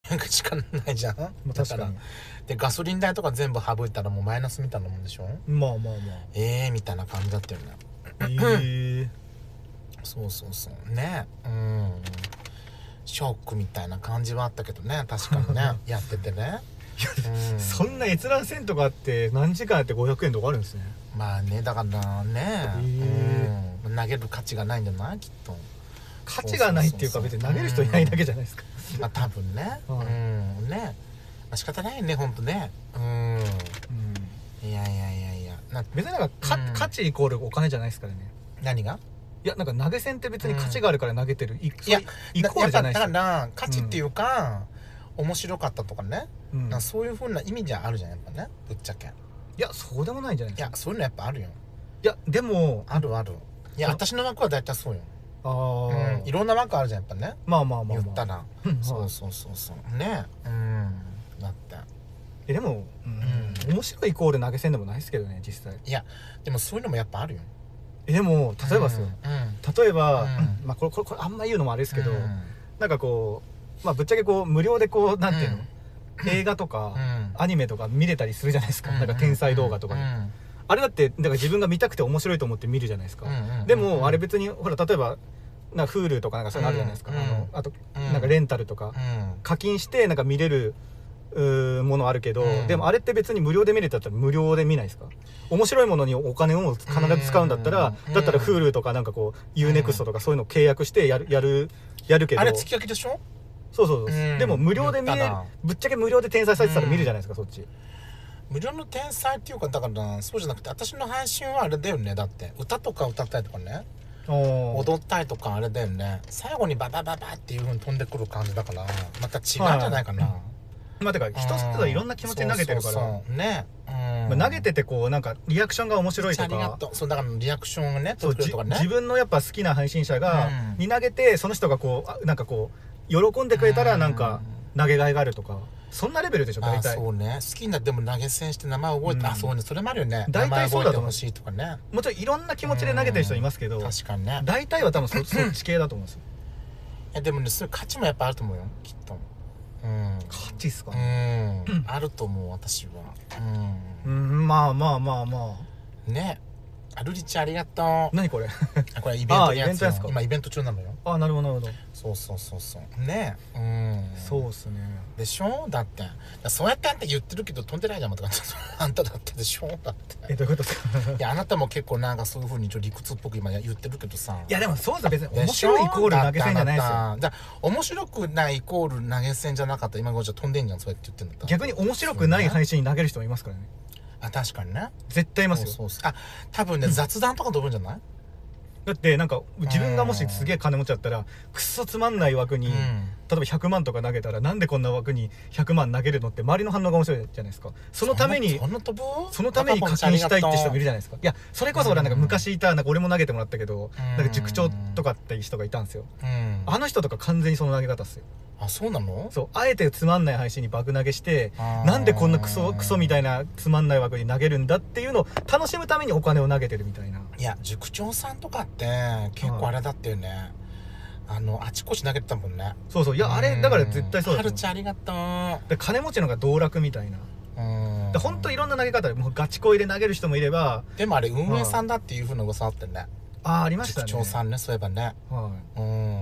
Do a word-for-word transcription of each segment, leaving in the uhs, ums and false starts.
ひゃくえんしかないじゃん。 まあ、 だから確かに。 でガソリン代とか全部省いたらもうマイナスみたいなもんでしょ。 まあまあまあ。 ええー、みたいな感じだったよね。 えー、 そうそうそうね。うん、ショックみたいな感じはあったけどね、確かにねやっててね。うん、 そんな閲覧せんとかあって何時間やってごひゃくえんとかあるんですね。 まあね、だからね、 えうん、投げる価値がないんじゃない、きっと。 価値がないっていうか別に投げる人いないだけじゃないですか。 まあ多分ね、 はいうんね、まあ、仕方ないよねほんとね。うん、 うん、 いやいやいやいやな、 別になんかか、 うん、 価値イコールお金じゃないですからね。 何が。 いやなんか投げ銭って別に価値があるから投げてる、いいやイコールじゃないですよ。 だから価値っていうか、うん、面白かったとかね、 うん、 なんかそういう風な意味じゃあるじゃんやっぱね、ぶっちゃけ。 いやそうでもないんじゃないですか。 いやそういうのやっぱあるよ。 いやでもあるある。いや私の枠は大体そうよ。 ああ、 うん、いろんな枠あるじゃんやっぱね。 まあまあまあ、まあ、 言ったら、 うん、 そうそうそうそうね。うんだってえでも、うんうん、面白いイコール投げ銭でもないですけどね実際。 いやでもそういうのもやっぱあるよ。 えでも例えばですよ、 うんうん、 例えば、 うん、 まあこれこれこれあんま言うのもあれですけど、 うん、 なんかこうまあぶっちゃけこう無料でこうなんていうの、 うん、 映画とか、 うん、 アニメとか見れたりするじゃないですか、 うん、 なんか天才動画とかで、 うん、 あれだってだから自分が見たくて面白いと思って見るじゃないですか、 うん、 でもあれ別にほら例えばなんか Hulu とかなんかそういうのあるじゃないですか、 うん、 あのあと、 うん、 なんかレンタルとか、 うん、 課金してなんか見れるうーものあるけど、 うん、 でもあれって別に無料で見れたったら無料で見ないですか。面白いものにお金を必ず使うんだったら、 うん、 だったら Hulu とかなんかこう ユーネクスト とかそういうの契約してやるやるやるけど、 あれ月焼きでしょ。 そうそうそう、 うん、 でも無料で見れる、ぶっちゃけ無料で転載されてたら見るじゃないですか、うん、そっち無料の天才っていうか、だからそうじゃなくて私の配信はあれだよね、だって歌とか歌ったりとかね、踊ったりとかあれだよね、最後にババババっていう風に飛んでくる感じだからまた違うんじゃないかな、はい、 まあてか人それぞれいろんな気持ちで投げてるから、そうそうそうね、うん、まあ、投げててこうなんかリアクションが面白いとか、 ありがとう、そうだからリアクションがね取ってくるとかね、 自分のやっぱ好きな配信者が、うん、に投げてその人がこうなんかこう喜んでくれたらなんか投げがいがあるとか、そんなレベルでしょ大体。 あそうね、好きになっても投げ銭して名前覚えて、うん、あそうね、それもあるよね、 大体そうだと思う。 名前覚えてほしいとかね、 もちろんいろんな気持ちで投げてる人いますけど、 確かにね、 大体は多分 そ, そっち系だと思うんですよ。 いやでもね、そういう価値もやっぱあると思うよきっと。うん、 価値っすかね、 うん、あると思う私は。 うん、うん、まあまあまあまあね。アルリチありがとう。 何これこれイベントのやつよ。今イベント中なのよ。 あ、なるほどなるほど。 そうそうそうそうね。うん、 そうっすね。 でしょ、だってそうやってあんた言ってるけど飛んでないじゃん、またあんただってでしょ、だってえ、どういうことですかいやあなたも結構なんかそういう風にちょっと理屈っぽく今言ってるけどさ、 いやでもそうだ、別に面白いイコール投げ銭じゃないですよ。 じゃ面白くないイコール投げ銭じゃなかったら今ごじゃ飛んでんじゃん、そうやって言ってんだったら。 逆に面白くない配信に投げる人もいますからね。 あ、確かにね、 絶対いますよ。 そうそうそう、あ、多分ね、うん、雑談とか飛ぶんじゃない。 だってなんか自分がもしすげえ金持ちだったらくっそつまんない枠に、うん、例えばひゃくまんとか投げたら、なんでこんな枠にひゃくまん投げるのって周りの反応が面白いじゃないですか。そのためにそのために課金したいって人もいるじゃないですか。いやそれこそ俺なんか昔いた、なんか俺も投げてもらったけど、なんか塾長とかって人がいたんですよ。あの人とか完全にその投げ方っすよ。 あ、そうなの。 そう、あえてつまんない配信に爆投げして、なんでこんなクソクソみたいなつまんない枠に投げるんだっていうのを楽しむためにお金を投げてるみたいな。 いや塾長さんとかって結構あれだったよね、あのあちこち投げてたもんね。 そうそう、いやあれだから絶対そうだと思う。 はるちゃんありがとう。 で金持ちのが道楽みたいな。うん、で本当いろんな投げ方で、もうガチ恋で投げる人もいれば、 でもあれ運営さんだっていう風な噂あってね。 ああ、ありましたね、 塾長さんね、そういえばね。 はい、うん、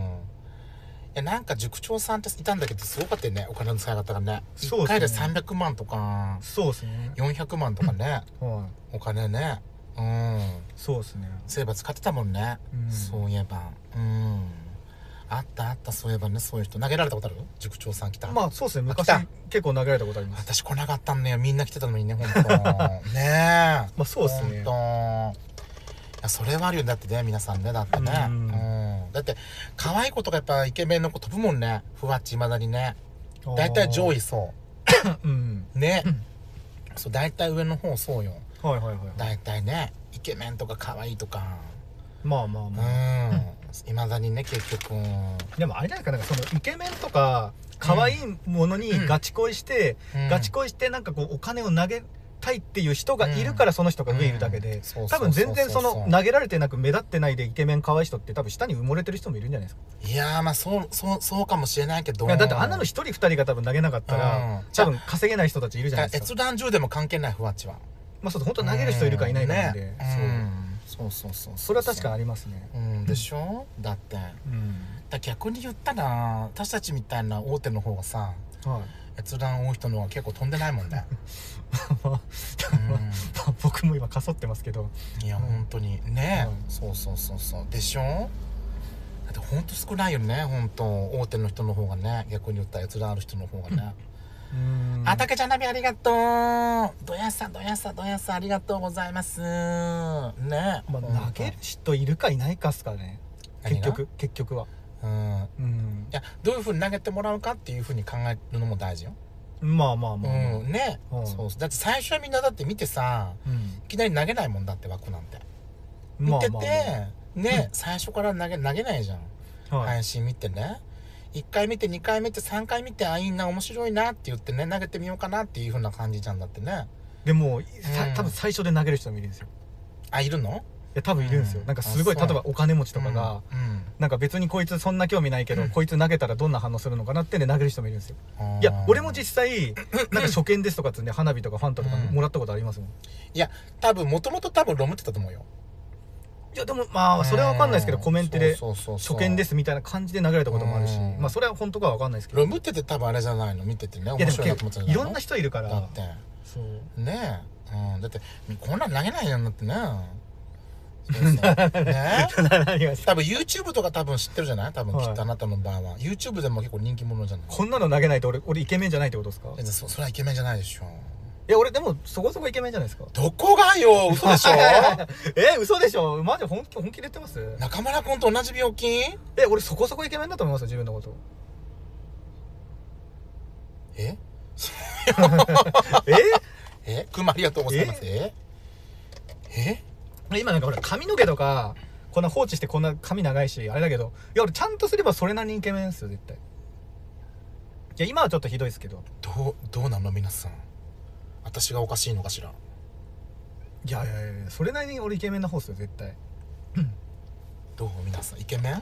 いやなんか塾長さんっていたんだけどすごかったよね、お金の使い方がね。いっかいでさんびゃくまんとか、 そうですね、 よんひゃくまんとかね、はい、お金ね。うん、 そうですね、 そういえば使ってたもんね、うん、そういえば、うん、あったあった、そういえばね、そういう人投げられたことある？塾長さん来た。 まあそうですね、昔結構投げられたことあります。 私来なかったんだよ、みんな来てたのにね、本当ねえまあそうですね、 本当。いやそれはあるよ、だってね、皆さんね、だってね、うん、うん、だって可愛い子とかやっぱイケメンの子飛ぶもんね、ふわっちいまだにね、だいたい上位そう、うん、ね、うん、そうだいたい上の方そうよ、はいはいはい、だいたいね、イケメンとか可愛いとか、 まあまあまあ、 いま、うん、だにね、結局。 でもあれじゃないかな、なんかそのイケメンとか可愛いものにガチ恋して、うん、ガチ恋してなんかこうお金を投げたいっていう人がいるからその人が上いるだけで、多分全然その投げられてなく目立ってないでイケメン可愛い人って多分下に埋もれてる人もいるんじゃないですか。 いやーまあそうそうそうかもしれないけど、 いやだってあんなの一人二人が多分投げなかったら、うん、多分稼げない人たちいるじゃないですか。 閲覧中でも関係ないふわっちは。 まあそう本当投げる人いるかいないかなんで、 ね、そうそうそうそうそれは確かにありますね。 うん、でしょ、だって、うん、だ逆に言ったら私たちみたいな大手の方がさ、はい、閲覧多い人の方が結構飛んでないもんね。 まあ、うん、僕も今かそってますけど、 いや、うん、本当にね、うん、そうそうそうそうでしょ。だって本当少ないよね、本当大手の人の方がね、逆に言ったら閲覧ある人の方がね。うん、あたけちゃんナビありがとう。どやさどやさどやさありがとうございますね。 まあ、投げる人いるかいないかっすかね、結局結局は。うん、 うん、いやどういうふうに投げてもらうかっていうふうに考えるのも大事よ。 まあまあまあ、 うん、ね、うん、そうそう。だって最初はみんなだって見てさ、うん、いきなり投げないもんだって枠なんて見てて、まあまあまあ、ね、うん、最初から投げ投げないじゃん、はい、配信見てね、いっかい見てにかい見てさんかい見て、あ、いいな面白いなって言ってね投げてみようかなっていう風な感じじゃんだってね。 でも、うん、多分最初で投げる人もいるんですよ。 あ、いるの？ いや多分いるんですよ、うん、なんかすごい例えばお金持ちとかが、うんうん、なんか別にこいつそんな興味ないけど、うん、こいつ投げたらどんな反応するのかなってね投げる人もいるんですよ。いや俺も実際なんか初見ですとかってね花火とかファンタとかもらったことありますもん。 いや多分もともと多分ロムってたと思うよ。 いやでもまあそれは分かんないですけど、コメントで初見ですみたいな感じで流れたこともあるし、まあそれは本当かは分かんないですけど、 ロムってて多分あれじゃないの、見ててね面白いなと思ってた。 いろんな人いるからだってそうねえ、うん、だってこんなん投げないようになってね。そうそうね多分 YouTube とか多分知ってるじゃない、多分きっとあなたの場合は、はい、YouTube でも結構人気者じゃない。 こんなの投げないと俺俺イケメンじゃないってことですか？ いや そ, それはイケメンじゃないでしょ。 いや俺でもそこそこイケメンじゃないですか。 どこがよ、嘘でしょえ嘘でしょ、マジ本気本気で言ってます？ 中村君と同じ病気？ え俺そこそこイケメンだと思いますよ自分のこと。 えええくまありがとうございます。ええ今なんかほら髪の毛とかこんな放置してこんな髪長いしあれだけど、いや俺ちゃんとすればそれなりにイケメンですよ絶対。いや今はちょっとひどいですけど。 どうどうなの皆さん、私がおかしいのかしら。 いやいやいやそれなりに俺イケメンな方っすよ絶対。 どう皆さんイケメン？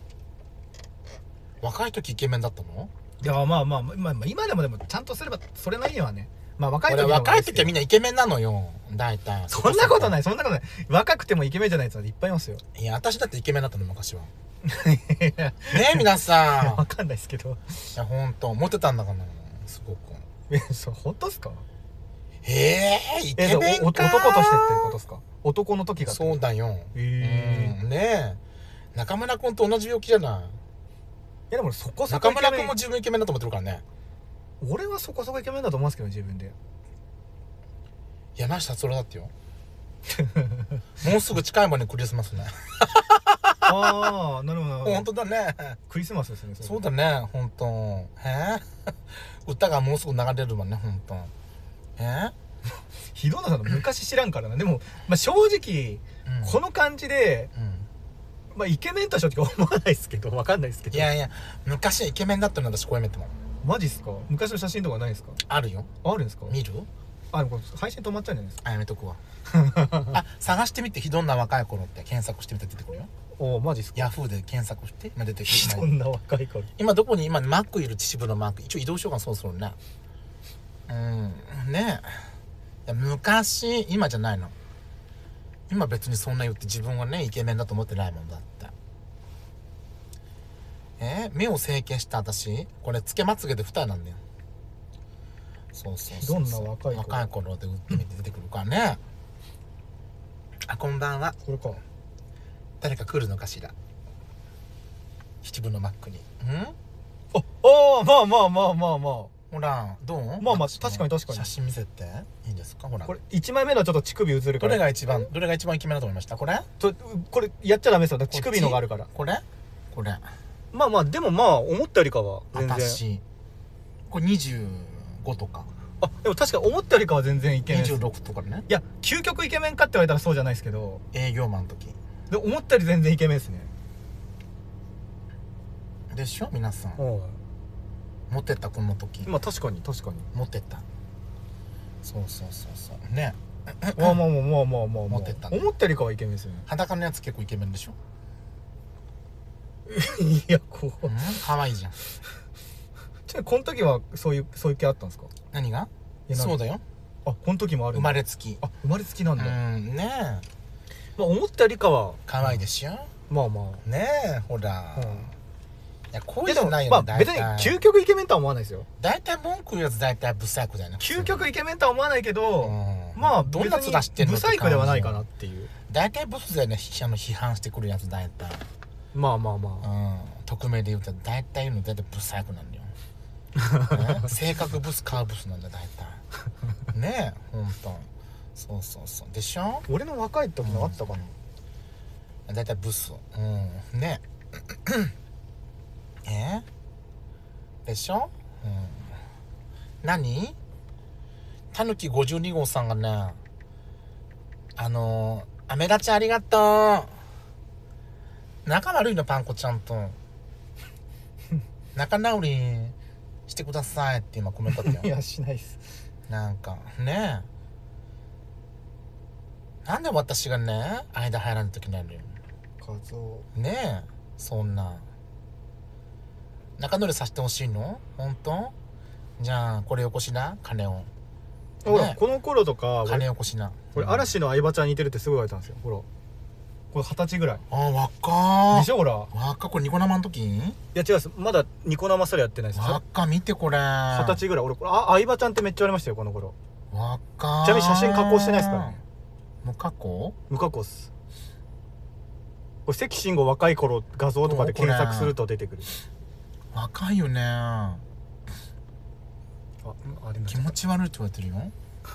若い時イケメンだったの？ いやまあまあ、まあ、今でもでもちゃんとすればそれなりにはね。まあ若い時は若い時はみんなイケメンなのよ大体。 そんなことないそんなことない。若くてもイケメンじゃないやついっぱいいますよ。 いや私だってイケメンだったの昔は。ねえ皆さん。わかんないですけど。いやほんとモテたんだからすごく。 えそう本当っすか？ ええー、イケメンか。 男としてってことっすか？男の時が。 そうだよ。えー、うんねえ中村君と同じ病気じゃない。いやでもそこそこ中村君も自分イケメンだと思ってるからね。 俺はそこそこイケメンだと思うんですけど自分で。 山下達郎だってよ。もうすぐ近いもんねクリスマスね。 ああなるほど。 本当だね。 クリスマスですね。 そうだね本当。え歌がもうすぐ流れるわね本当。えひどなさんの昔知らんからな。でも、まあ、正直、うん、この感じで、うん、まあイケメンとは正直思わないですけどわかんないですけど。 いやいや昔はイケメンだったの私こうやめても。 マジっすか？昔の写真とかないですか？ あるよ。 あるんですか？ 見る？ あでも配信止まっちゃうんじゃないですか？ あやめとくわ。あ探してみてひどんな若い頃って検索してみたら出てくるよ。 おマジっすか？ ヤフーで検索して今出てくる。 そんな若い頃。 今どこに今マックいる秩父のマック一応移動しようかそろそろね。うんねえ昔今じゃないの。今別にそんな言って自分はねイケメンだと思ってないもんだって。えー、目を整形した私これつけまつげで二重なんだよ。そうそうそうそう。 どんな若い頃若い頃で打ってみて出てくるからね。あこんばんは。 これか。 誰か来るのかしら秩父のマックに。んああまあまあまあまあまあほらどう？ まあまあ確かに確かに。 写真見せていいんですか？ほらこれいちまいめのはちょっと乳首映るから。 どれが一番どれが一番イケメンだと思いました？これちょこれやっちゃダメですよ。乳首のがあるから。 これこれまあまあでもまあ思ったよりかは全然。 私これにじゅうごとか。 あでも確か思ったよりかは全然イケメンです。 にじゅうろくとかね。 いや究極イケメンかって言われたらそうじゃないですけど、 営業マンの時で思ったより全然イケメンですね。 でしょ皆さん。モテたこの時。 まあ確かに確かにモテた。 そうそうそうそうね。 まあまあまあまあまあまあ、 思ってたね思ったよりかはイケメンですよね。 裸のやつ結構イケメンでしょ。 いやこう、 うん、可愛いじゃん。 ちなみにこの時はそういうそういう系あったんですか？ 何が？ いやなんかそうだよ。 あ、この時もあるんだ。 生まれつき。 あ、生まれつきなんだ。 うんねえ。 まあ思ったよりかは可愛いでしょ。 まあまあ。 ねえほら。 うん、 いやこういやでもいうのないよね。 まあ別に究極イケメンとは思わないですよ。 大体文句言うやつ大体ブサイクだよね。 究極イケメンとは思わないけど、 うん、 まあどんな面してんのブサイクではないかなっていう。 大体ブスだよね。あの批判してくるやつ大体。 まあまあまあ。 うん。匿名で言うと大体言うの大体ブサイクなんだよ。ね、性格ブス顔ブスなんだ大体。ねえほんと。そうそうそうでしょ。 俺の若い時のあったかな、 うん、大体ブス。うんねええでしょ。うん、何たぬきごじゅうに号さんがね、あのー、アメラちゃんありがとう。仲悪いのパンコちゃんと仲直りしてくださいって今コメントあったよ。 いやしないっす。 なんかねえ、なんで私がね間入らんときなのよ。 画像ねえそんな仲直りさせてほしいの？ほんと？じゃあこれよこしな金を。 ほら、 ね、 この頃とか金よこしな。 これ嵐の相葉ちゃんに似てるってすごい言われたんですよ。ほらこれ二十歳ぐらいああ若ーでしょ。ほら若っこれニコ生の時？いや違うっす、まだニコ生すらやってないです。 若っ見てこれ二十歳ぐらい。俺これあ相葉ちゃんってめっちゃありましたよこの頃。 若ーちなみに写真加工してないですからね。 無加工？ 無加工っす。これ関慎吾若い頃画像とかで検索すると出てくる。 若いよね。 あ、あれ気持ち悪いって言われてるよ。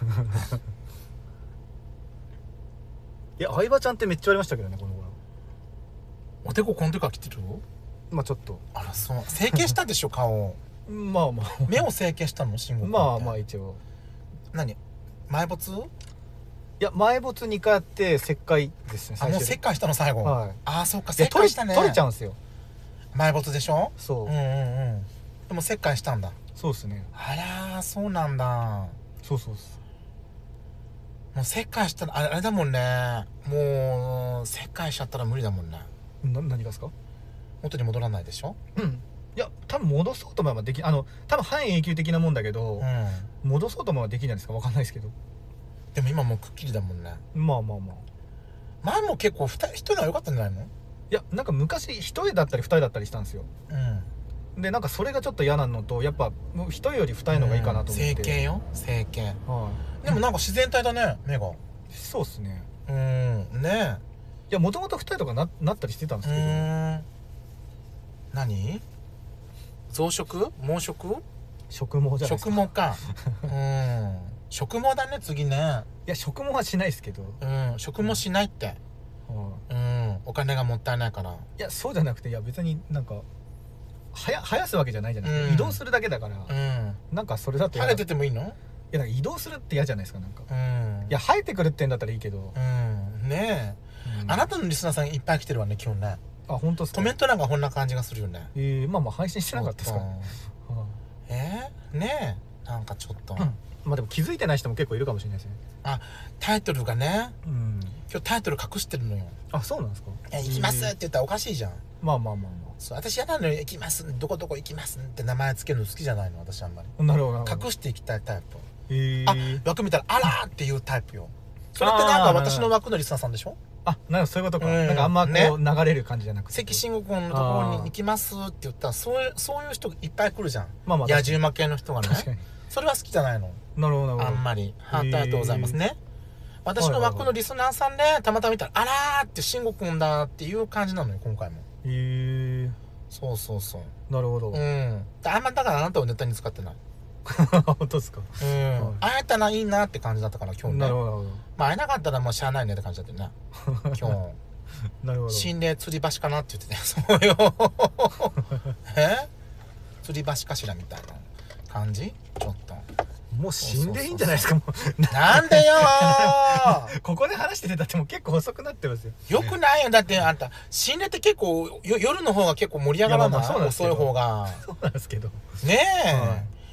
いや相葉ちゃんってめっちゃありましたけどねこの頃。 おでここの時から来てる？ まあちょっとあらそう整形したでしょ顔。 まあまあ目を整形したの？慎吾君ってまあまあ一応。 何埋没？ いや埋没にかいやって切開ですねあもう切開したの最後。 はい。 あそっかで切開したね。 取れちゃうんですよ。 埋没でしょ。 そう、 うんうんうんでも切開したんだ。 そうですね。 あらーそうなんだ。 そうそうっす。 もう切開したらあれあれだもんね。もう切開しちゃったら無理だもんね。 な何がですか？ 元に戻らないでしょ。 うんいや多分戻そうと思えばできあの多分半永久的なもんだけど、 うん戻そうと思えばできるんじゃないですか。わかんないですけど。 でも今もうくっきりだもんね。 まあまあまあ。 前も結構ふた一人は良かったんじゃないの？ いやなんか昔一重だったり二重だったりしたんですよ。 うんでなんかそれがちょっと嫌なのとやっぱもう一重より二重の方がいいかなと思って、 整形よ整形。 はでもなんか自然体だね目が。 い、そうっすね。 うんねいやもともと二重とか な, なったりしてたんですえ。うけど、 ーん何増殖毛殖植毛じゃないですか。 植毛かうん植毛だね次ね。 いや植毛はしないですけど、 うん植毛しないって、 はい、 うんお金がもったいないから。 いやそうじゃなくていや別になんかはや生やすわけじゃないじゃないですか、 うん移動するだけだから、 うんなんかそれだと生え嫌だ。 ててもいいの？ いやなんか移動するって嫌じゃないですかなんか。 うんいや生えてくるってんだったらいいけど、 うんねえ、 うん、 あなたのリスナーさんいっぱい来てるわね今日ね。 あ本当ですか？ コメントなんかこんな感じがするよね。 えー、まあまあ配信してなかったですから、はえー、ねえなんかちょっと、 い、うんまあでも気づいてない人も結構いるかもしれないですね。 あタイトルがねうん今日タイトル隠してるのよ。 あそうなんですか？ え行きますって言ったらおかしいじゃん。 まあまあまあまそう私嫌なのよ。行きますどこどこ行きますって名前つけるの好きじゃないの私あんまり。 あなるほどなるほど。 隠していきたいタイプ。 えあー、 枠見たらあらーっていうタイプよ。それってなんか私の枠のリスナーさんでしょ。 あなんかそういうことか、 うんなんかあんまこう、 ね流れる感じじゃなくて関慎吾君のところに行きますって言ったらそういうそういう人いっぱい来るじゃん。 まあまあ野獣馬系の人がね。 確かにそれは好きじゃないのなるほどなるほど。 あんまり。ハートありがとうございますね。私の枠のリスナーさんでたまたま見たらあらーって慎吾君だっていう感じなのよ今回も。 へえそうそうそうなるほど、 うんあんまだからあなたをネタに使ってない。 本当ですか？ うん会えたらいいなって感じだったから今日ね。 なるほどなるほどまあ会えなかったらもうしゃあないねって感じだったよね今なるほど。 日。心霊吊り橋かなって言ってたよそうよえ吊り橋かしらみたいな感じちょっと。 もう死んでいいんじゃないですかもうなんでよーここで話しててだってもう結構遅くなってますよ。 よくないよ。だってあんた心霊って結構よ夜の方が結構盛り上がらない？ いやまあまあそうなんですけど遅い方がそうなんですけどねえ、 は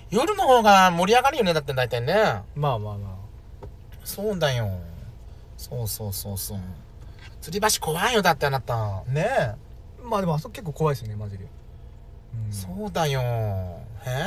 夜の方が盛り上がるよね、だって大体ね。 まあまあまあ、 そうだよ。そうそうそうそう。吊り橋怖いよ、だってあなたねえ。 まあでもあそこ結構怖いですよねマジで、 うん、そうだよ。え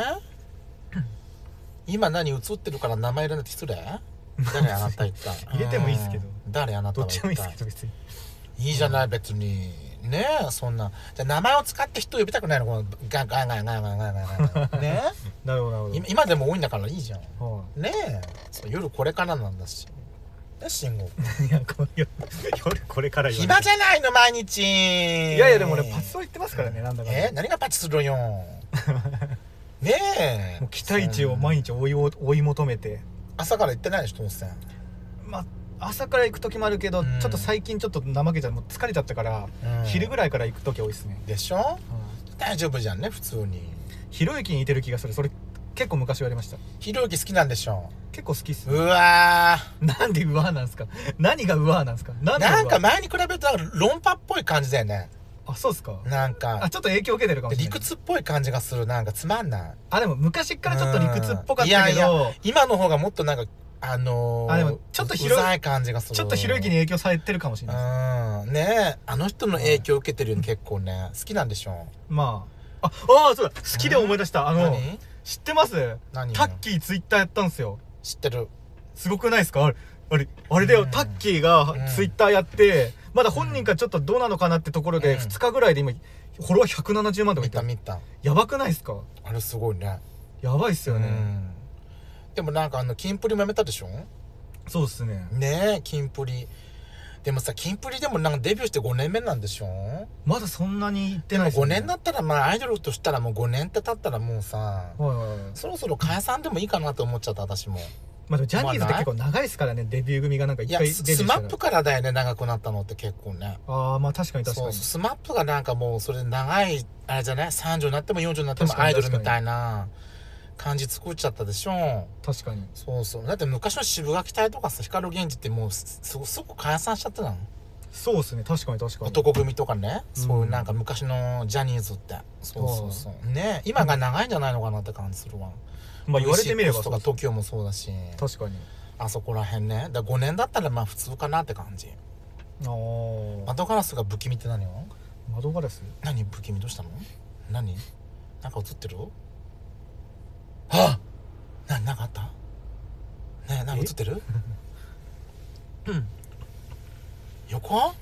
今何映ってるから名前入れないと失礼。誰あなた言った入れてもいいですけど、 誰あなたどっちもいいが言ったですけど別にいいじゃない、別にねえ。そんなじゃあ名前を使って人呼びたくないの、このガンガンガンガンガンガンガンガンねなるほどなるほど。 今今でも多いんだからいいじゃん、 はねえ。そう夜これからなんだしね、慎吾い、いやこ夜夜これから言われて暇じゃないの毎日。 いやいやでも俺パチスロ行ってますからね、なんだかんだえ何がパチスロよねえ。 もう期待値を毎日追いを追い求めて、 朝から行ってないでしょ当然。 まあ朝から行く時もあるけど、 うんちょっと最近ちょっと怠けちゃう、もう疲れちゃったから、 うん昼ぐらいから行く時多いですね、 でしょ、大丈夫じゃんね普通に。 ひろゆきに似てる気がする。それ結構昔言われました。 ひろゆき好きなんでしょ。 結構好きっすうね。 わなんでうわーなんすか。何がうわーなんすか。なーんでうわーなんか前に比べるとなんか論破っぽい感じだよね。 あ、そうっすか。 なんかあ、ちょっと影響受けてるかもしれない。 理屈っぽい感じがする。なんかつまんない。 あ、でも昔からちょっと理屈っぽかったけど、 いやいや今の方がもっとなんかあのー、 あでもちょっとひろうざい感じがする。 ちょっとひろゆきに影響されてるかもしれないです。 うんねえ、あの人の影響を受けてるよね、結構ね好きなんでしょ。 まあ、あ、ああ、そうだ、好きで思い出した。あの、 何知ってます？ 何タッキーツイッターやったんですよ。 知ってる。 すごくないですか？あれ、あれ、あれだよ、 うんタッキーがうんツイッターやって、まだ本人がちょっとどうなのかなってところで、 うんふつかぐらいで今、フォロワーひゃくななじゅうまんとかいった。 見た見た。 やばくないですか？ あれすごいね。 やばいっすよね。 うんでもなんかあのキンプリもやめたでしょ。 そうっすね。 ねえ、キンプリ。でもさ、キンプリでもなんかデビューしてごねんめなんでしょ。 まだそんなにいってでもないっすね。 ごねんだったらまあアイドルとしたらもうごねんって経ったらもうさ、 はいはいはい。 そろそろ解散でもいいかなと思っちゃった私も。 まあでもジャニーズって結構長いですからね、デビュー組がなんかいや一回デビュースしたら。 マップからだよね、長くなったのって結構ね。 ああ、まあ確かに確かに。 そうそう、スマップがなんかもうそれ長いあれじゃない、さんじゅうになってもよんじゅうになっても確かにアイドルみたいな感じ作っちゃったでしょ。 確かに。 そうそう、だって昔の渋垣隊とかさ、光源氏ってもうすすすぐ解散しちゃってたの。 そうっすね、確かに確かに。 男組とかね、 うんそういうなんか昔のジャニーズってそうそうそうね、今が長いんじゃないのかなって感じするわ。 まあ言われてみればブイシックス とか トキオ もそうだし、 確かに。 あそこら辺ね。だごねんだったらまあ普通かなって感じ。 ああ。 窓ガラスが不気味って何よ。 窓ガラス？ 何不気味どうしたの。何なんか映ってる。はあ、な、なんかあったねえ、なんか映ってる。うん横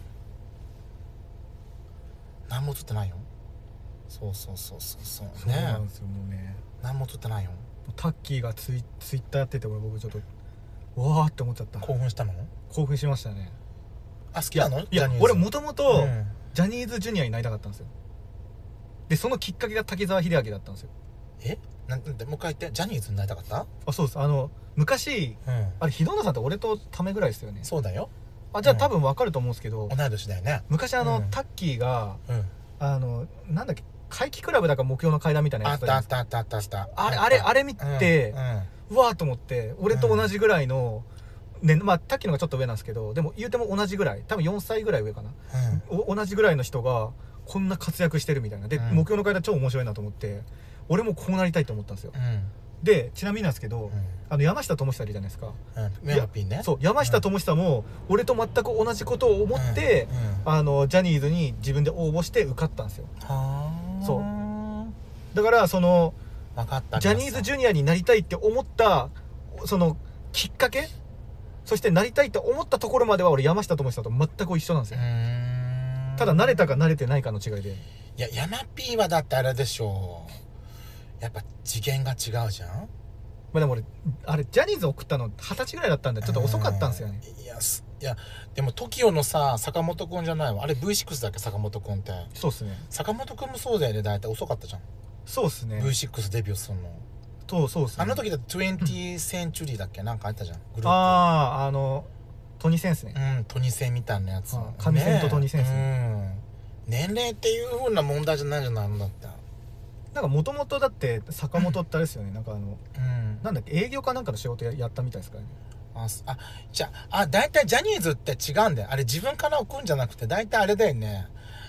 何も映ってないよ。そうそうそうそうそうそうねなんですよ、もうね。 何も映ってないよ。 タッキーがツイツイッターやってて、俺僕ちょっとわーって思っちゃった。 興奮したの。 興奮しましたね。 あ、好きなの。 いやジャニーズ俺もともとうんジャニーズジュニアになりたかったんですよ。でそのきっかけが滝沢秀明だったんですよ。 えなんでもう一回言って。ジャニーズになりたかった。 あ、そうです。あの昔うんあれ、日野田さんって俺とためぐらいですよね。 そうだよ。 あ、じゃあうん多分わかると思うんですけど、 同い年だよね。 昔あの、 うんタッキーがうんあのなんだっけ、怪奇クラブだか目標の階段みたいなあやつったあったあったあったあったあれあれあれ見て、 うんうんうわーと思って、俺と同じぐらいの、ね、まあタッキーの方がちょっと上なんですけど、でも言うても同じぐらい、多分よんさいぐらい上かな、お同じぐらいの人がこんな活躍してるみたいなで、 うん目標の階段超面白いなと思って、俺もこうなりたいと思ったんですよ。 うんでちなみになんですけど、 うんあの山下智久いるじゃないですか。 うんメガピンね。 そう、山下智久も俺と全く同じことを思って、 うんうんあのジャニーズに自分で応募して受かったんですよ。 はあそうだからその分かった。 ジャニーズジュニアになりたいって思ったそのきっかけ、そしてなりたいって思ったところまでは俺山下智久と全く一緒なんですよ。ただ慣れたか慣れてないかの違いで。 いや、ヤマピーはだってあれでしょう。やっぱ次元が違うじゃん。 まあでも俺あれジャニーズ送ったのはたちぐらいだったんでちょっと遅かったんですよね。 いやすいやでも トキオ のさ坂本くんじゃないわあれ ブイシックス だっけ坂本くんって。 そうっすね。 坂本くんもそうだよね。だいたい遅かったじゃん、 そうっすね。 ブイシックス デビューするの。 そうそうっすね。 あの時だってにじゅうセンチュリーだっけなんかあったじゃんグループ。 あああのトニセンスね。 うんトニセンみたいなやつ。 あ神センとトニセンスねうん年齢っていう風な問題じゃないじゃないのだって。 なんかもともとだって坂本ってあれですよね、なんかあのうんなんだっけ、営業かなんかの仕事ややったみたいですからね。 あすあじゃあ大体ジャニーズって違うんだよ。あれ自分から送るんじゃなくて大体あれだよね。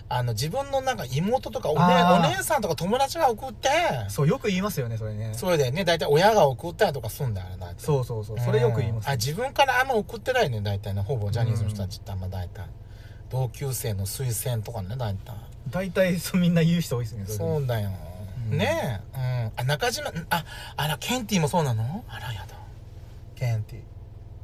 あの自分のなんか妹とかお,、ね、 あーお姉さんとか友達が送ってそうよく言いますよねそれね。 それでね大体親が送ったりとかすんだよね大体。 そうそうそうそれよく言います、 あ自分からあんま送ってないね大体ねほぼジャニーズの人たちってあんま大体、同級生の推薦とかね大体大体そうみんな言う人多いですねそれそうだよ、 うんねえ、うん、あ中島ああらケンティもそうなのあらやだケンティ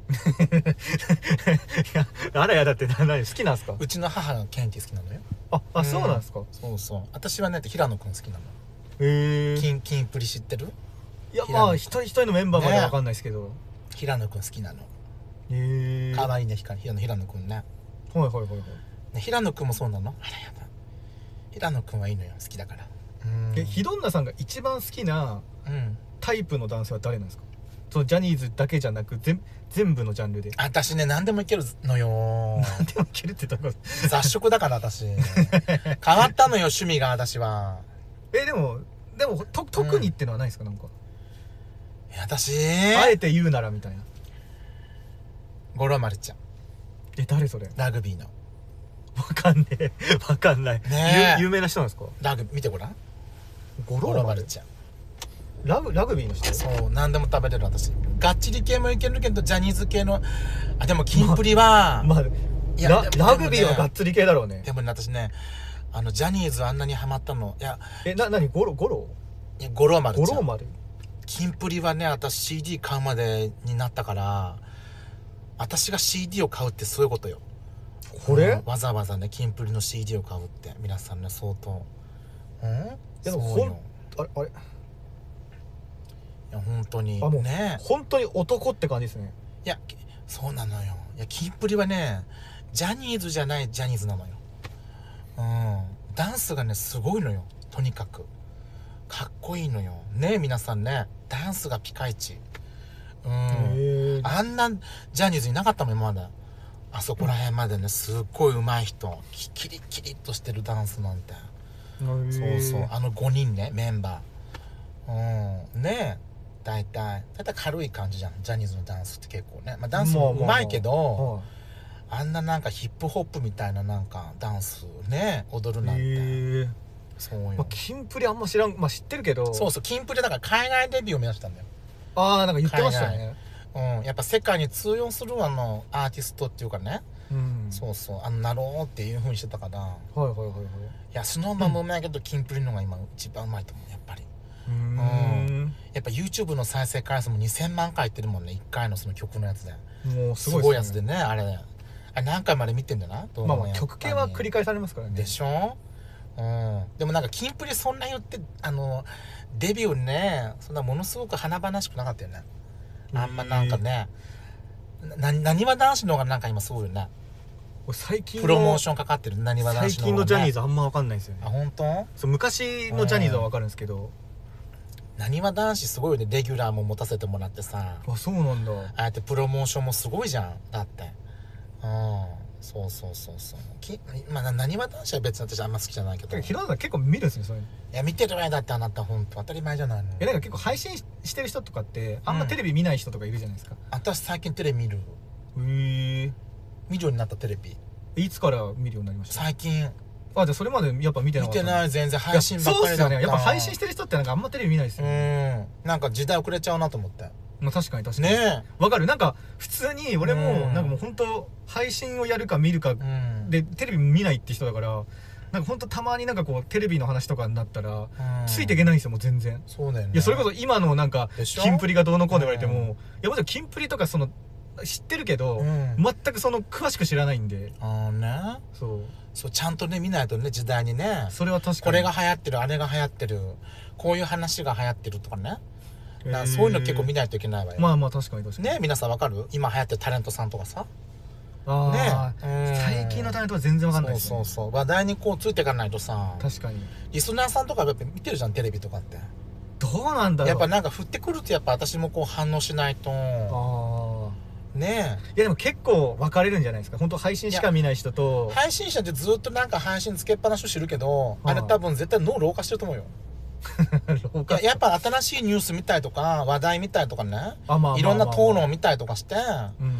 いやあらやだって何好きなんですか。 うちの母がケンティ好きなのよ。 ああそうなんですか。 そうそう私はね平野くん好きなの。 へえ。 キンキンプリ知ってる？ いやまあ一人一人のメンバーまでは分かんないですけど、 平野くん好きなの。 へえ。 かわいいね平野平野くんね。 はいはいはいはい。 ね平野くんもそうなの？あらやだ平野くんはいいのよ好きだから。 えひどんなさんが一番好きなうんタイプの男性は誰なんですか。そのジャニーズだけじゃなく全全部のジャンルで。 私ね何でもいけるのよ。 何でもいけるってとこ。 雑食だから私変わったのよ趣味が私は。 えでもでもと特にってのはないですか、なんか私あえて言うならみたいな。 五郎丸ちゃんえ誰それ。 ラグビーのわかんねえわかんない、 ねえ有有名な人なんですか。 ラグ見てごらん五五郎丸ちゃんラグラグビーの人。 そう何でも食べれる私がっちり系もいけるけどジャニーズ系のあでもキンプリは、 まあ、 いやラでもラグビーはでもねがっつり系だろうね。 でもね私ねあのジャニーズあんなにハマったのいやえな何ゴロゴロいや五郎丸ちゃんゴロ丸。 キンプリはね私 シーディー 買うまでになったから私が シーディー を買うってそういうことよこれ、 うんわざわざねキンプリの シーディー を買うって皆さんね相当うんでもそうよほんあれあれいや本当にあもうね本当に男って感じですね。 いやそうなのよいやキンプリはねジャニーズじゃないジャニーズなのようんダンスがねすごいのよとにかくかっこいいのよねえ皆さんねダンスがピカイチうんへえ。 あんなジャニーズいなかったもん今まであそこら辺までねすっごい上手い人キキリキリっとしてるダンスなんてそうそうあのごにんねメンバーうんねえ大体大体軽い感じじゃんジャニーズのダンスって結構ねまあダンスも上手いけど、 まあまあまあはいあんななんかヒップホップみたいななんかダンスね踊るなんてへえ。 そうよ、 まあ、キンプリあんま知らん、まあ知ってるけど。 そうそうキンプリだから海外デビューを目指したんだよああなんか言ってましたね。 うんやっぱ世界に通用するあのアーティストっていうかね、 うんそうそうあのなろうっていう風にしてたからいはいはいはいはい。 やスノーマンもうまいけど、キンプリの方が今一番うまいと思うやっぱりうーんやっぱ YouTube の再生回数もにせんまん回いってるもんねいっかいのその曲のやつでもうすすごいごいっすねやつでねあれあれ何回まで見てんだなまあまあ曲系は繰り返されますからね。 でしょうんでもなんかキンプリそんな言ってあのデビューねそんなものすごく華々しくなかったよねあんまなんかねななにわ男子の方がなんか今すごいよね最近のプロモーションかかってるなにわ男最子の方が、ね、 近のジャニーズあんま分かんないですよね。 あ本当そう昔のジャニーズは分かるんですけど。 なにわ男子すごいよねレギュラーも持たせてもらってさあそうなんだ。 ああやってプロモーションもすごいじゃんだってうんそうそうそうそうきまあなにわ男子は別に私あんま好きじゃないけどてか平野さん結構見るんですねそういうの。 いや見てるわだってあなた本当当たり前じゃないのえなんか結構配信してる人とかってあんまテレビ見ない人とかいるじゃないですか。 私最近テレビ見るへえ。 見るようになったテレビいつから見るようになりました。 最近あじゃあそれまでやっぱ見てなかった。 見てないい全然配信ばっかりだったそうっすよね。やっぱ配信してる人ってなんかあんまテレビ見ないですうよね。 んなんか時代遅れちゃうなと思ってまあ確かに確かに。 ねわかる。なんか普通に俺もうんなんかもう本当配信をやるか見るかえうんでテレビ見ないって人だからなんか本当たまになんかこうテレビの話とかになったらうんついていけないんですよもう全然。 そうだよねいやそれこそ今のなんかでしょキンプリがどうのこうの言われても、 うんいやもちろんキンプリとかその知ってるけど、 うん全くその詳しく知らないんで。 ああねそうそうちゃんとね見ないとね時代にねそれは確かにこれが流行ってるあれが流行ってるこういう話が流行ってるとかねだからそういうの結構見ないといけないわよ、 まあまあ確かに確かにね皆さんわかる今流行ってるタレントさんとかさああ、 ねうん最近のタレントは全然わかんないですそうよ、ね、 そうそう話題にこうついていかないとさ確かにリスナーさんとかやっぱ見てるじゃんテレビとかってどうなんだろう。 やっぱなんか降ってくるとやっぱ私もこう反応しないとああねいやでも結構分かれるんじゃないですか本当配信しか見ない人とえ配信者ってずっとなんか配信つけっぱなしを知るけど、 はいあれ多分絶対脳老化してると思うよ老化いややっぱ新しいニュース見たりとか話題見たりとかねあまあまあまあまあいろんな討論を見たりとかしてうん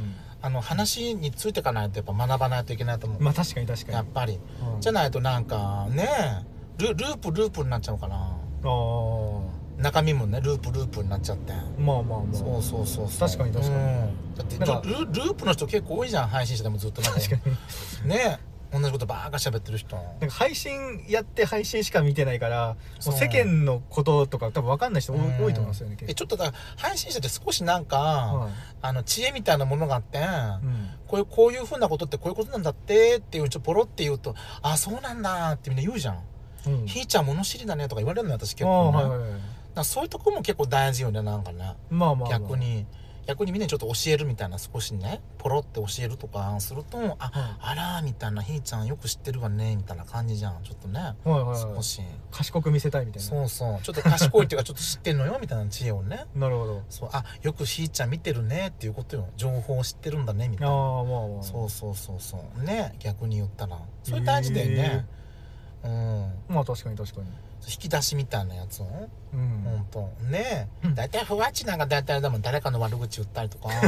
あの話についていかないとやっぱ学ばないといけないと思う。 まあ確かに確かにやっぱり、 うん、 じゃないとなんかねルループループになっちゃうかな。あ中身もねループループになっちゃって。 まあまあまあそうそうそうそう確かに確かに、うん、 だってルループの人結構多いじゃん、配信者でもずっとなんか確かにね同じことばーか喋ってる人。 なんか配信やって配信しか見てないからもう世間のこととか多分分かんない人多いと思いますよね。 えちょっとだから配信者って少しなんか、はい、あの知恵みたいなものがあって、うん、こういうこういうふうなことってこういうことなんだってっていうちょっとポロって言うとあそうなんだってみんな言うじゃん、うん、ひーちゃん物知りだねとか言われるのよ私結構ね、はいはいはい、だからそういうとこも結構大事よねなんかね、まあまあまあ、逆に逆にみんなにちょっと教えるみたいな少しねポロって教えるとかするとあ、はい、あらーみたいなひーちゃんよく知ってるわねみたいな感じじゃんちょっとね、はいはいはい、少し賢く見せたいみたいな。 そうそうちょっと賢いっていうかちょっと知ってんのよみたいな知恵をねなるほど。 そうあよくひーちゃん見てるねっていうことよ情報を知ってるんだねみたいな。あ、まあまあ、そうそうそうそうね逆に言ったらそれ大事だよね、 えー、うんまあ確かに確かに引き出しみたいなやつを、うん、ほんとねえ、うん、だいたいふわっちなんかだいたいでも誰かの悪口言ったりとか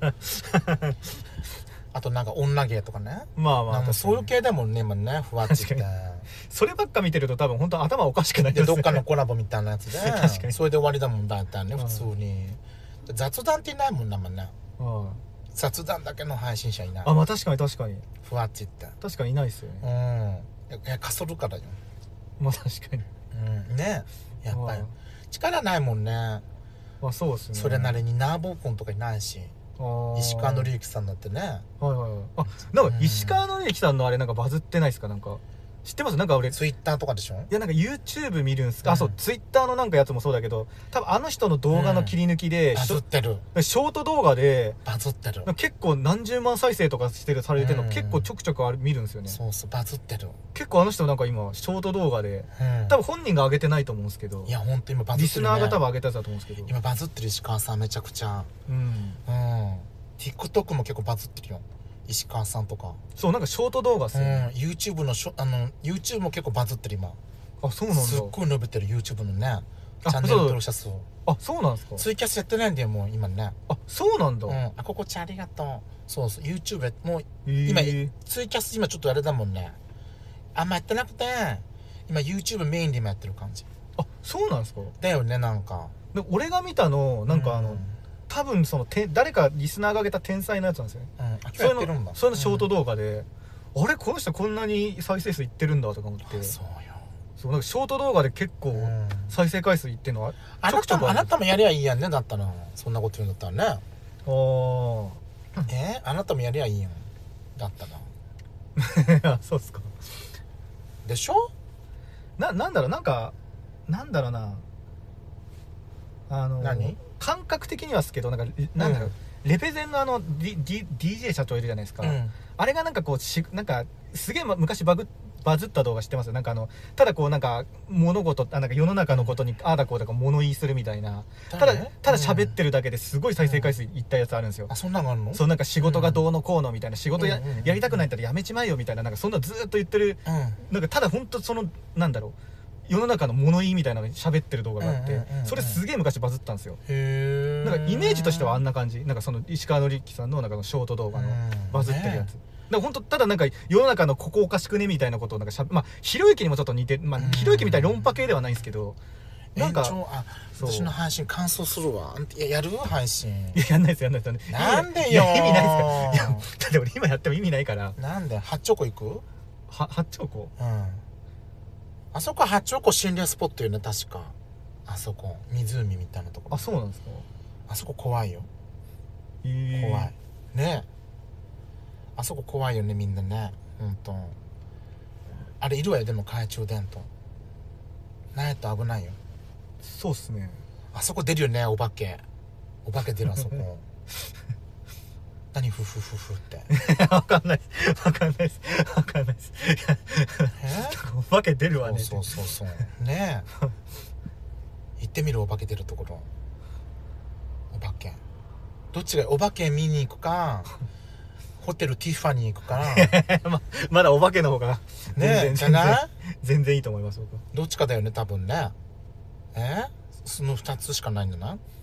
あとなんか女芸とかねまあまあそういう系だもんね今ねふわっちってそればっか見てると多分本当頭おかしくないですね。 でどっかのコラボみたいなやつで確かにそれで終わりだもんだいたいね普通に雑談っていないもんなもんね雑談だけの配信者いない。 あまあ確かに確かにふわっちって確かにいないですよね。 うんいやかそるからよまあ確かにうんねやっぱり力ないもんね。 まあそうですね。 それなりにナーボー君とかいないし石川紀之さんだってね。 はいはいはい。あなんか石川紀之さんのあれなんかバズってないですかなんか知ってます？なんか俺ツイッターとかでしょ。いやなんか YouTube 見るんすか、うん、あそうツイッターのなんかやつもそうだけど多分あの人の動画の切り抜きで、うん、 バズってるショート動画でバズってる結構何十万再生とかしてるされてるの、うん、結構ちょくちょくあれ見るんですよね。 そうそうバズってる結構あの人なんか今ショート動画で、うん、多分本人が上げてないと思うんですけどいやほんと今バズってる、ね、 リスナーが多分上げたやつだと思うんですけど今バズってる石川さんめちゃくちゃうんうん TikTok も結構バズってるよ石川さんとか。 そうなんかショート動画っすよね、 うん、YouTube のしょあの YouTube も結構バズってる今。 あそうなんだ。 すっごい伸びてる YouTube のねチャンネル登録者数。 あそうなんですか。 ツイキャスやってないんだよもう今ね。 あそうなんだ、うん、 あここちゃんありがとう。そうそう YouTube もう今ツイキャス今ちょっとあれだもんねあんまやってなくて今 YouTube メインで今やってる感じ。 あそうなんですか。 だよねなんかで俺が見たのなんかあの、うん多分そのて誰かリスナーが上げた天才のやつなんですよね、うん、あそれのそれのショート動画で、うん、あれこの人こんなに再生数いってるんだとか思って。そうよそうなんかショート動画で結構再生回数いってんのは、うん、 あなたもあなたもやりゃいいやんねだったらそんなこと言うんだったらね。ああえー、あなたもやりゃいいやんだったらあそうっすか。 でしょななんだろうなんかなんだろうなあの何感覚的にはですけどなんかなんだろう、うん、レペゼンのあの、D D、ディージェー 社長いるじゃないですか、うん、あれがなんかこうしなんかすげえ昔バグバズった動画知ってます？なんかあのただこうなんか物事あなんか世の中のことにああだこうだか物言いするみたいな、ただただ喋ってるだけですごい再生回数いったやつあるんですよ、うん、 あそんなのあるの？ そうなんか仕事がどうのこうのみたいな、仕事 や,、やりたくないんだったらやめちまえよみたいな、なんかそんなずーっと言ってる、うん、なんかただ本当そのなんだろう世の中の物言いみたいなのに喋ってる動画があって、それすげえ昔バズったんですよ。へえ。なんかイメージとしてはあんな感じ、なんかその石川紀之さんのなんかのショート動画のバズってるやつ、ね、だから本当ただなんか世の中のここおかしくねみたいなことをなんかしゃまあひろゆきにもちょっと似て、まあひろゆきみたいな論破系ではないんですけど、なんかあ私の配信感想するわ。いややる配信。 いややんないですやんないです。 なんでよ。 意味ないですか。いやだって俺今やっても意味ないから。 なんで八丁湖行く？ は八丁湖？うん。 あそこは八丁湖心霊スポットよね確か。あそこ湖みたいなところ。 あそうなんですか。 あそこ怖いよ。えー、怖いね。あそこ怖いよねみんなね。ほんとあれいるわよでも懐中電灯。ないと危ないよ。 そうっすね。 あそこ出るよねお化け。お化け出るあそこ。何フフフフってわかんないですわかんないですわかんないですお化け出るわね。 そうそうそうそうねえ行ってみるお化け出るところ。お化けどっちがお化け見に行くかホテルティファニー行くかま, まだお化けの方がねえじゃない全然いいと思います僕。 どっちかだよね多分ね。えそのふたつしかないんだな。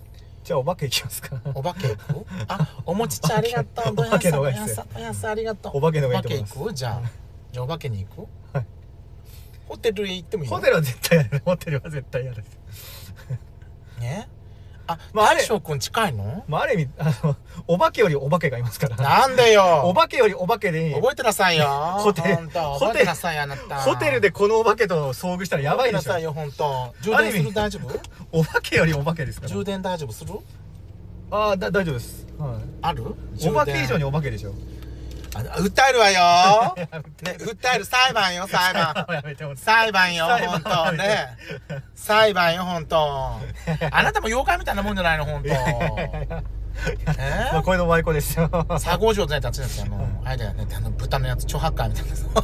じゃあお化け行きますか。 お化け行く？あ、おもちちゃんありがとう。 お化けの方がいいっすよ。 おやさありがとう。 お化けの方がいいと思います。 お化け行く？じゃあじゃあお化けに行く？ はい。 ホテルへ行ってもいいの？ ホテルは絶対嫌です。ホテルは絶対嫌です。 ね。あ、 まああれ大将くん近いの？ まあある意味あのお化けよりお化けがいますから。 なんでよ。 お化けよりお化けで覚えてなさいよ。 ホテルほんと覚えてなさいあなた。 ホテルでこのお化けと遭遇したらやばいでしょ。 覚えてなさいよほんと。充電する？大丈夫？ お化けよりお化けですから。 充電大丈夫する？ ああ、だ大丈夫です。はい。 ある？ お化け以上にお化けでしょ。 あ、訴えるわよ。ね、訴える裁判よ裁判。 やめても裁判よほんとね。裁判よほんと。あなたも妖怪みたいなもんじゃないのほんと。えまあこれのワイコですよ。 佐合城で立つやつやの。あれだよね、あの豚のやつ超八戒みたい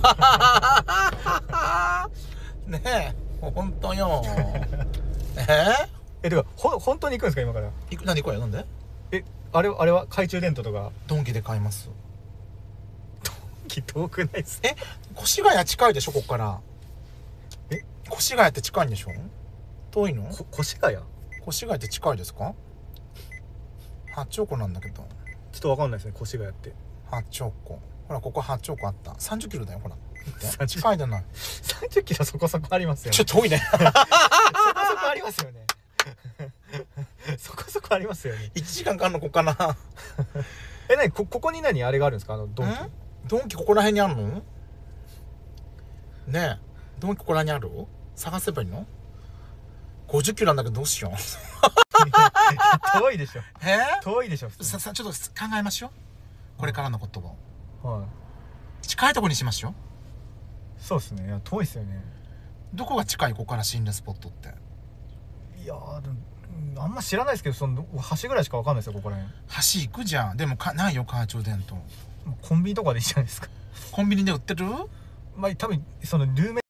な。ねえ、ほんとよ。ええ、てかほ本当に行くんですか今から。 行く？何行こうよ。なんで？ え、あれあれは懐中電灯とか。 ドンキで買います。 遠くないっす。 え、越谷近いでしょこっから。 え、 越谷って近いんでしょ？遠いの？ こ越谷？ 越谷って近いですか？八丁湖なんだけど。 ちょっとわかんないですね越谷って。 八丁湖。ほらここ八丁湖あった。さんじゅっキロだよほら。 さんじゅう近いじゃない。 さんじゅっキロそこそこありますよね。 ちょっと遠いね。 そこそこありますよね。そこそこありますよね。 いちじかんかんのこっかな。 え、なにこここに何あれがあるんですかあのドンキ。 ドンキここら辺にあるの？ねえ、ドンキここら辺にある？探せばいいの？ごじゅっキロなんだけどどうしよう。 遠いでしょ。 えー、 遠いでしょ。 ささちょっと考えましょう。これからのことを。 はい。 近いところにしましょう。 そうですね。いや遠いですよね。 どこが近いここから心霊スポットって？ いやーでもあんま知らないですけどその橋ぐらいしかわかんないですよここら辺。 橋行くじゃん。でもかないよ懐中電灯。 コンビニとかでいいじゃないですか。 コンビニで売ってる？ まあ多分そのルーメ